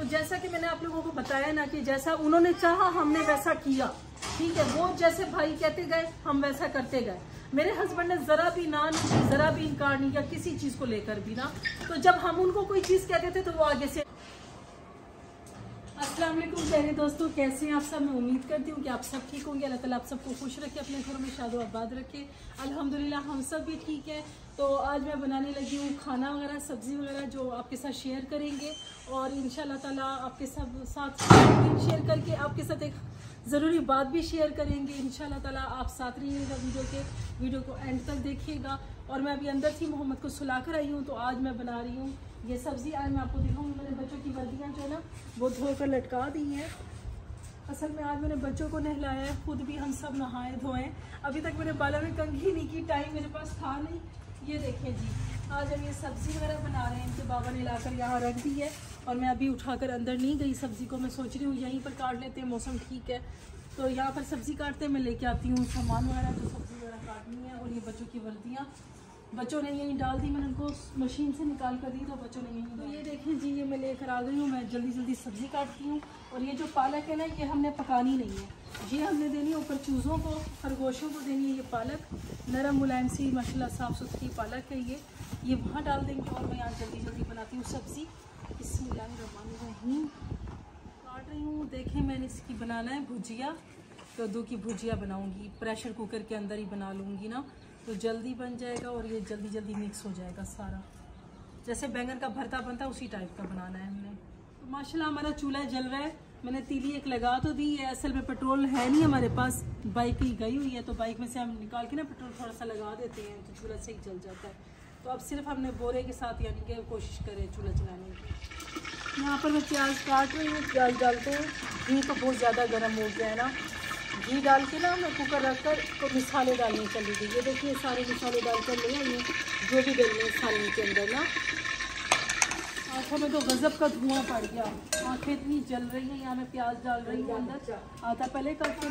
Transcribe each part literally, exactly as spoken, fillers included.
तो जैसा कि मैंने आप लोगों को बताया ना कि जैसा उन्होंने चाहा हमने वैसा किया, ठीक है। वो जैसे भाई कहते गए हम वैसा करते गए। मेरे हस्बैंड ने जरा भी ना नहीं, जरा भी इनकार नहीं किया किसी चीज को लेकर भी ना। तो जब हम उनको कोई चीज कहते थे तो वो आगे से। अस्सलाम वालेकुम प्यारे दोस्तों, कैसे हैं आप सब। मैं उम्मीद करती हूँ कि आप सब ठीक होंगे। अल्लाह ताला आप सबको खुश रखे, अपने घरों में शादो आबाद रखे। अल्हम्दुलिल्लाह हम सब भी ठीक है। तो आज मैं बनाने लगी हूँ खाना वगैरह, सब्जी वगैरह, जो आपके साथ शेयर करेंगे। और इंशाल्लाह ताला आपके सब साथ शेयर करके आपके साथ एक ज़रूरी बात भी शेयर करेंगे। इंशाल्लाह ताला आप साथ रहिएगा वीडियो के, वीडियो को एंड तक देखिएगा। और मैं अभी अंदर थी, मोहम्मद को सुला कर आई हूँ, तो आज मैं बना रही हूँ ये सब्ज़ी। आज मैं आपको दिखाऊंगी, मैंने बच्चों की वर्दियाँ जो है ना वो धोकर लटका दी हैं। असल में आज मैंने बच्चों को नहलाया है, खुद भी हम सब नहाए धोए। अभी तक मैंने बालों में कंघी नहीं की, टाइम मेरे पास था नहीं। ये देखें जी, आज हम ये सब्ज़ी वगैरह बना रहे हैं। इनके बाबा ने लाकर यहाँ रख दी है और मैं अभी उठाकर अंदर नहीं गई सब्ज़ी को। मैं सोच रही हूँ यहीं पर काट लेते हैं, मौसम ठीक है तो यहाँ पर सब्ज़ी काटते हैं। मैं लेके आती हूँ सामान वगैरह जो सब्ज़ी वगैरह काटनी है। और ये बच्चों की वर्दियाँ बच्चों ने यहीं डाल दी, मैंने उनको मशीन से निकाल कर दी तो बच्चों ने यहीं। तो ये देखें जी, ये मैं लेकर आ गई हूँ। मैं जल्दी जल्दी सब्ज़ी काटती हूँ। और ये जो पालक है ना, ये हमने पकानी नहीं है, ये हमने देनी है ऊपर चूज़ों को, खरगोशों को देनी है। ये पालक नरम मुलायम सी माशाल्लाह साफ़ सुथरी पालक है ये ये वहाँ डाल देंगे। और मैं यहाँ जल्दी जल्दी बनाती हूँ सब्ज़ी। बिस्मिल्लाहिर्रहमानिर्रहीम काट रही हूँ। देखें मैंने इसकी बनाना है भुजिया, कद्दू की भुजिया बनाऊँगी। प्रेशर कुकर के अंदर ही बना लूँगी ना, तो जल्दी बन जाएगा और ये जल्दी जल्दी मिक्स हो जाएगा सारा। जैसे बैंगन का भरता बनता है उसी टाइप का बनाना है हमने। तो माशाल्लाह हमारा चूल्हा जल रहा है। मैंने तीली एक लगा तो दी है। असल में पेट्रोल है नहीं हमारे पास, बाइक ही गई हुई है, तो बाइक में से हम निकाल के ना पेट्रोल थोड़ा सा लगा देते हैं तो चूल्हा सही जल जाता है। तो अब सिर्फ हमने बोरे के साथ यानी कि कोशिश करें चूल्हा चलाने की। यहाँ पर मैं प्याज काट रही हूँ, प्याज डालते हैं। घी तो बहुत ज़्यादा गर्म हो गया है ना, घी डाल के ना मैं कुकर रख कर तो मिसाले डालने चली गई। ये देखिए सारे मिसाले डालकर ले आई हूँ जो भी डलने सालने के अंदर ना। आँखों में तो गजब का धुआं पड़ गया, आँखें इतनी जल रही हैं। यहाँ मैं प्याज डाल रही हूँ अंदर, आता पहले करके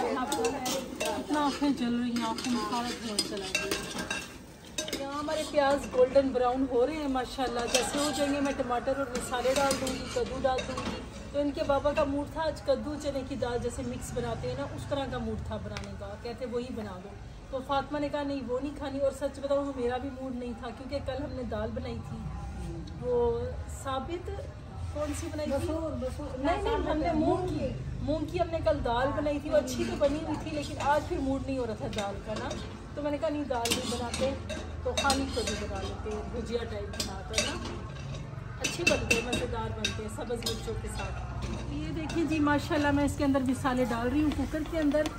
इतना आँखें जल रही हैं, आँखों में सारा धुआं चला गया। यहाँ हमारे प्याज गोल्डन ब्राउन हो रहे हैं माशाल्लाह। जैसे हो जाएंगे मैं टमाटर और मसाले डाल दूँगी, कद्दू डाल दूँगी। तो इनके बाबा का मूड था आज कद्दू चने की दाल जैसे मिक्स बनाते हैं ना, उस तरह का मूड था बनाने का। कहते वही बना दो, तो फातिमा ने कहा नहीं वो नहीं खानी। और सच बताऊँ मेरा भी मूड नहीं था, क्योंकि कल हमने दाल बनाई थी, वो साबित कौन सी बनाई थी, नहीं नहीं हमने मूंग की मूंग की हमने कल दाल बनाई थी। वो अच्छी तो बनी हुई थी, लेकिन आज फिर मूड नहीं हो रहा था दाल का ना। तो मैंने कहा नहीं दाल नहीं बनाते तो खाली कद्दू बना लेते हैं, भुजिया टाइप बनाते हैं ना, अच्छे बनते हैं, मज़ेदार बनते हैं सब्ज़ मिर्चों के साथ। ये देखिए जी माशाल्लाह मैं इसके अंदर मसाले डाल रही हूँ कुकर के अंदर।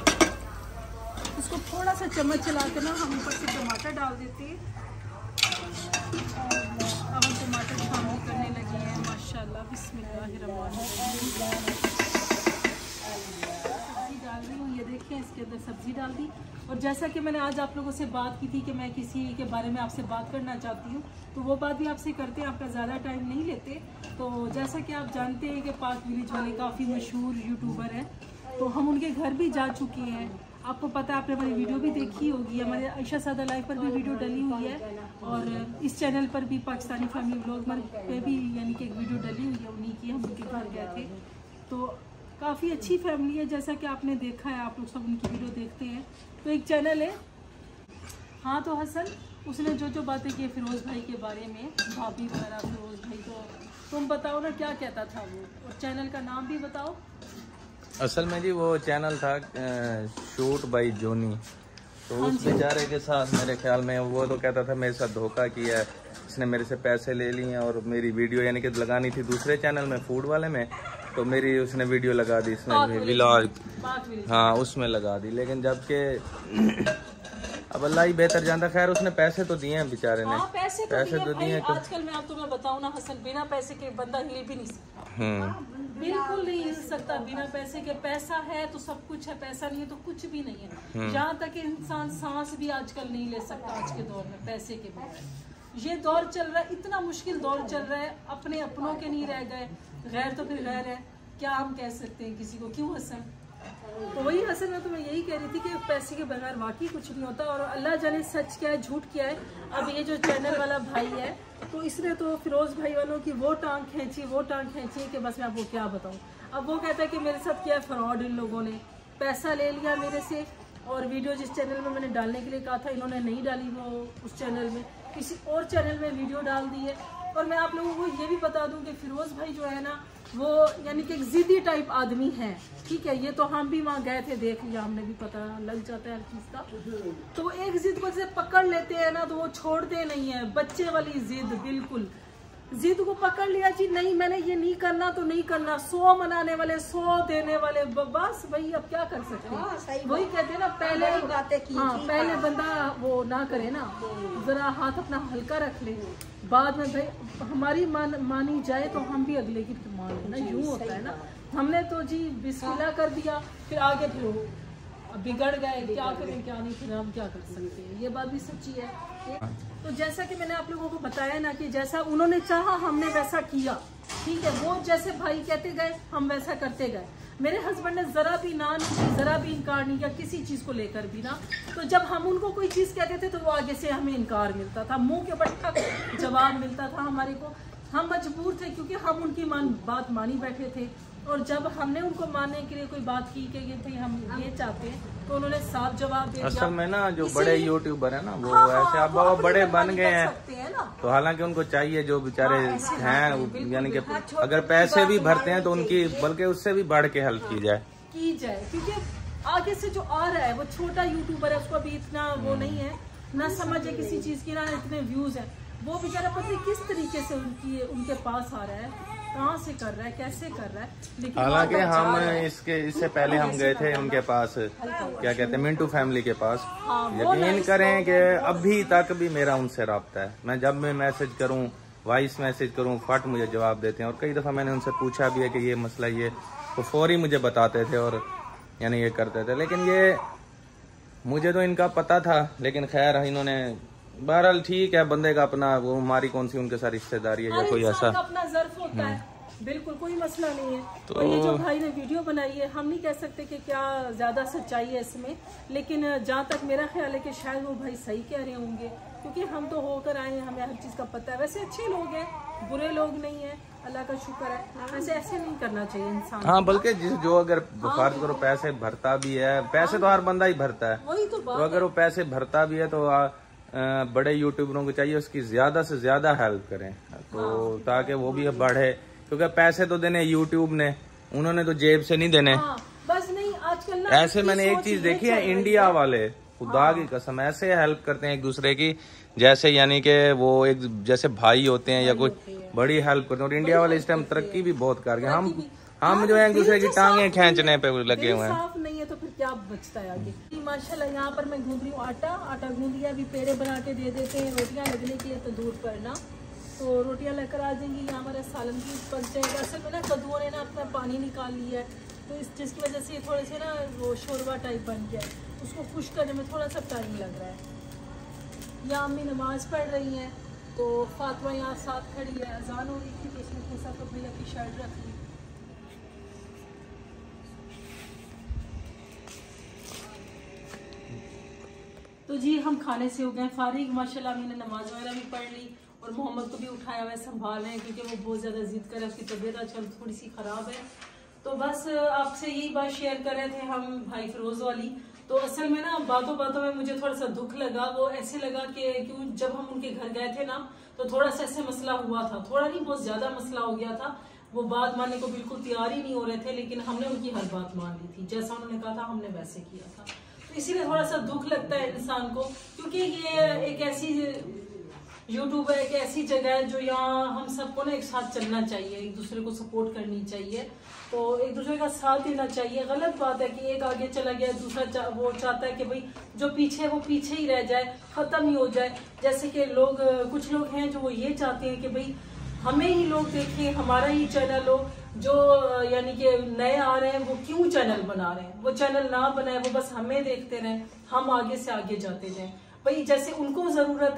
इसको थोड़ा सा चम्मच चला के ना हम ऊपर से टमाटर डाल देते हैं। और अब हम टमाटर शामिल करने लगे हैं माशाल्लाह। बिस्मिल्लाहिर्रहमानिर्रहीम सब्ज़ी डाल रही हूँ। ये देखिए इसके अंदर सब्ज़ी डाल दी। और जैसा कि मैंने आज आप लोगों से बात की थी कि मैं किसी के बारे में आपसे बात करना चाहती हूँ, तो वो बात भी आपसे करते हैं, आपका ज़्यादा टाइम नहीं लेते। तो जैसा कि आप जानते हैं कि पाक विलेज वाले काफ़ी मशहूर यूट्यूबर हैं, तो हम उनके घर भी जा चुके हैं। आपको पता है, आपने हमारी वीडियो भी देखी होगी, हमारे आयशा सादा लाइव पर भी वीडियो डली हुई है। और इस चैनल पर भी पाकिस्तानी फैमिली व्लॉग पे भी यानी कि एक वीडियो डली हुई है उन्हीं की, हम उनके घर गए थे। तो काफ़ी अच्छी फैमिली है, जैसा कि आपने देखा है, आप लोग सब उनकी वीडियो देखते हैं। तो एक चैनल है, हाँ तो हसन उसने जो जो बातें की फिरोज़ भाई के बारे में, भाभी वगैरह फिरोज़ भाई, तो तुम बताओ ना क्या कहता था वो, और चैनल का नाम भी बताओ। असल में जी वो चैनल था शूट बाई जोनी, तो उस बेचारे के साथ मेरे ख्याल में वो तो कहता था मेरे साथ धोखा किया है, इसने मेरे से पैसे ले लिए हैं। और मेरी वीडियो यानी कि लगानी थी दूसरे चैनल में, फूड वाले में, तो मेरी उसने वीडियो लगा दी इसमें व्लॉग, हाँ उसमें लगा दी। लेकिन जबकि अब अल्लाह ही बेहतर जानता। खैर उसने पैसे तो दिए हैं बेचारे ने, हाँ, पैसे तो पैसे तो दिए हैं। आजकल मैं आप तुम्हें बताऊँ ना हसन, बिना पैसे के बंदा हिल भी नहीं सकता, बिल्कुल नहीं हिल सकता बिना पैसे के। पैसा है तो सब कुछ है, पैसा नहीं है तो कुछ भी नहीं है। यहाँ तक कि इंसान सांस भी आजकल नहीं ले सकता आज के दौर में पैसे के बगैर। ये दौर चल रहा है, इतना मुश्किल दौर चल रहा है, अपने अपनों के नहीं रह गए, गैर तो फिर गैर है, क्या हम कह सकते हैं किसी को, क्यों हसन। तो वही असल में तो मैं यही कह रही थी कि पैसे के बगैर वाकई कुछ नहीं होता, और अल्लाह जाने सच क्या है झूठ क्या है। अब ये जो चैनल वाला भाई है तो इसने तो फिरोज भाई वालों की वो टांग खींची वो टांग खींची कि बस मैं आपको क्या बताऊं। अब वो कहता है कि मेरे साथ क्या फ्रॉड, इन लोगों ने पैसा ले लिया मेरे से, और वीडियो जिस चैनल में मैंने डालने के लिए कहा था इन्होंने नहीं डाली, वो उस चैनल में किसी और चैनल में वीडियो डाल दी है। और मैं आप लोगों को ये भी बता दूं कि फिरोज भाई जो है ना वो यानी कि एक जिद्दी टाइप आदमी है, ठीक है। ये तो हम भी वहाँ गए थे, देख लिया हमने भी, पता लग जाता है हर चीज़ का। तो वो एक जिद को जैसे पकड़ लेते हैं ना तो वो छोड़ते नहीं है, बच्चे वाली जिद, बिल्कुल जिद को पकड़ लिया जी नहीं मैंने ये नहीं करना तो नहीं करना, सौ मनाने वाले सौ देने वाले, बस भाई अब क्या कर सकते हैं। वही कहते हैं ना पहले बातें की, हाँ पहले बंदा वो ना करे ना, जरा हाथ अपना हल्का रख ले, बाद में भाई हमारी मान मानी जाए तो हम भी अगले की मान लेना, यूँ होता है ना। हमने तो जी बिस्मिल्लाह कर दिया, फिर आगे फिर वो बिगड़ गए, क्या करें क्या नहीं, फिर हम क्या कर सकते हैं, ये बात भी सच्ची है। तो जैसा कि मैंने आप लोगों को बताया ना कि जैसा उन्होंने चाहा हमने वैसा किया, ठीक है। वो जैसे भाई कहते गए हम वैसा करते गए। मेरे हस्बैंड ने जरा भी ना नहीं, जरा भी इनकार नहीं किया किसी चीज को लेकर भी ना। तो जब हम उनको कोई चीज कहते थे तो वो आगे से हमें इनकार मिलता था, मुंह के ऊपर जवाब मिलता था हमारे को। हम मजबूर थे क्योंकि हम उनकी मान बात मानी बैठे थे, और जब हमने उनको मानने के लिए कोई बात की कि भाई हम ये चाहते हैं तो उन्होंने साफ जवाब दे दिया। असल में ना जो बड़े यूट्यूबर है ना वो हाँ, ऐसे अब हाँ, बड़े बन गए हैं, तो हालांकि उनको चाहिए जो बेचारे हाँ, हैं यानी कि अगर पैसे भी भरते हैं तो उनकी बल्कि उससे भी बढ़ के हेल्प की जाए की जाए क्योंकि आगे से जो आ रहा है वो छोटा यूट्यूबर है, उसको अभी इतना वो नहीं है ना समझ है किसी चीज की, ना इतने व्यूज है। वो बेचारा पता नहीं किस तरीके से उनकी उनके पास आ रहा है, कहाँ से कर रहा है, कैसे कर रहा है। लेकिन हालांकि हम इसके इससे पहले हम गए थे उनके पास, क्या कहते हैं मिंटू फैमिली के पास। यकीन करें कि अभी तक भी मेरा उनसे राब्ता है, मैं जब मैं मैसेज करूं, वॉइस मैसेज करूं, फट मुझे जवाब देते हैं। और कई दफा मैंने उनसे पूछा भी है कि ये मसला ये, वो फौरी मुझे बताते थे और यानी ये करते थे। लेकिन ये मुझे तो इनका पता था, लेकिन खैर इन्होंने बहरहाल ठीक है, बंदे का अपना वो, हमारी कौन सी उनके साथ रिश्तेदारी है या कोई ऐसा अपना ज़र्फ होता है, बिल्कुल कोई मसला नहीं है। तो और ये जो भाई ने वीडियो बनाई है हम नहीं कह सकते कि क्या ज्यादा सच्चाई है इसमें, लेकिन जहाँ तक मेरा ख्याल है कि शायद वो भाई सही कह रहे होंगे, क्योंकि हम तो होकर आए हैं, हमें हर चीज का पता है। वैसे अच्छे लोग हैं, बुरे लोग नहीं है, अल्लाह का शुक्र है। वैसे ऐसे नहीं करना चाहिए इंसान। हाँ, बल्कि जिस जो अगर फर्ज करो पैसे भरता भी है, पैसे तो हर बंदा ही भरता है, वही तो बात। तो अगर वो पैसे भरता भी है तो आ, आ, बड़े यूट्यूबरों को चाहिए उसकी ज्यादा से ज्यादा हेल्प करें, तो ताकि वो भी बढ़े, क्योंकि पैसे तो देने यूट्यूब ने, उन्होंने तो जेब से नहीं देने। हाँ, बस नहीं आजकल ना ऐसे मैंने एक चीज देखी है, इंडिया वाले खुदा हाँ। की कसम ऐसे हेल्प करते हैं एक दूसरे की, जैसे यानी कि वो एक जैसे भाई होते हैं या कुछ बड़ी हेल्प करते हैं। और इंडिया वाले इस टाइम तरक्की भी बहुत कर गए, हम हम जो है एक दूसरे की टांगे खींचने पे लगे हुए हैं। साफ नहीं है तो फिर क्या बचता है आगे। माशाल्लाह यहाँ पर मैं गूंद रही हूँ आटा, आटा गूंद लिया, अभी पेड़े बना के दे देते हैं, रोटियाँ लगने की है तो दूर पर ना, तो रोटियां लेकर आ जाएंगी। यहाँ हमारा सालन भी पक जाएगा। असल में ना कद्दुओं ने ना अपना पानी निकाल लिया है, तो इस जिसकी वजह से थोड़े से ना वो शोरबा टाइप बन गया है, उसको खुश करने में थोड़ा सा टाइम लग रहा है। यहाँ अम्मी नमाज पढ़ रही हैं, तो फातिमा यहाँ साथ खड़ी है, अजान हो रही थी तो उसने कैसा तो भैया की शर्ट रख ली। तो जी हम खाने से हो गए फारिग, माशाल्लाह अम्मी ने नमाज वगैरह भी पढ़ ली और मोहम्मद को भी उठाया हुआ है, संभाल रहे हैं क्योंकि वो बहुत ज़्यादा जिद कर रहा है, उसकी तबीयत आजकल थोड़ी सी ख़राब है। तो बस आपसे यही बात शेयर कर रहे थे हम भाई फिरोज वाली। तो असल में ना बातों बातों में मुझे थोड़ा सा दुख लगा, वो ऐसे लगा कि क्यों जब हम उनके घर गए थे ना तो थोड़ा सा ऐसे मसला हुआ था, थोड़ा नहीं बहुत ज़्यादा मसला हो गया था। वो बात मानने को बिल्कुल तैयार ही नहीं हो रहे थे, लेकिन हमने उनकी हर बात मान ली थी, जैसा उन्होंने कहा था हमने वैसे किया था। तो इसीलिए थोड़ा सा दुख लगता है इंसान को, क्योंकि ये एक ऐसी यूट्यूब है, एक ऐसी जगह है जो यहाँ हम सबको ना एक साथ चलना चाहिए, एक दूसरे को सपोर्ट करनी चाहिए, तो एक दूसरे का साथ देना चाहिए। गलत बात है कि एक आगे चला गया, दूसरा चा, वो चाहता है कि भाई जो पीछे है वो पीछे ही रह जाए, खत्म ही हो जाए। जैसे कि लोग कुछ लोग हैं जो वो ये चाहते हैं कि भाई हमें ही लोग देखें, हमारा ही चैनल हो, जो यानी कि नए आ रहे हैं वो क्यों चैनल बना रहे हैं, वो चैनल ना बनाए, वो बस हमें देखते रहें, हम आगे से आगे जाते जाएं। भाई जैसे उनको जरूरत है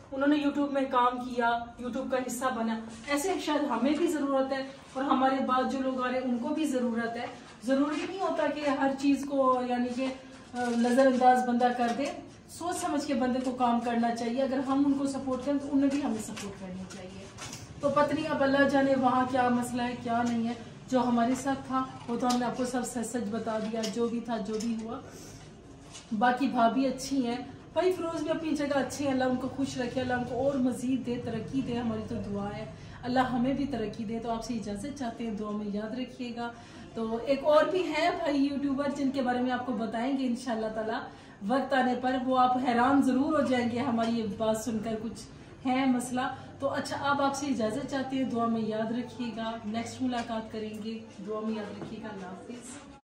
उन्होंने यूट्यूब में काम किया, यूट्यूब का हिस्सा बना, ऐसे शायद हमें भी जरूरत है और हमारे बाद जो लोग आ रहे हैं उनको भी जरूरत है। जरूरी नहीं होता कि हर चीज को यानी कि नजरअंदाज बंदा कर दे, सोच समझ के बंदे को काम करना चाहिए। अगर हम उनको सपोर्ट करें तो उन्हें भी हमें सपोर्ट करनी चाहिए। तो पत्नी अब अल्लाह जाने वहाँ क्या मसला है क्या नहीं है, जो हमारे साथ था वो तो हमने आपको सब सच सच बता दिया, जो भी था जो भी हुआ। बाकी भाभी अच्छी हैं, भाई फिरोज भी अपनी जगह अच्छे हैं, अल्लाह उनको खुश रखे, अल्लाह उनको और मजीद दे, तरक्की दे, हमारी तो दुआ है अल्लाह हमें भी तरक्की दे। तो आपसे इजाजत चाहते हैं, दुआ में याद रखिएगा। तो एक और भी है भाई यूट्यूबर जिनके बारे में आपको बताएंगे इंशाल्लाह ताला वक्त आने पर, वो आप हैरान जरूर हो जाएंगे हमारी ये बात सुनकर, कुछ है मसला। तो अच्छा आप आपसे इजाजत चाहते हैं, दुआ में याद रखिएगा, नेक्स्ट मुलाकात करेंगे, दुआ में याद रखिएगा, अल्लाह हाफिज।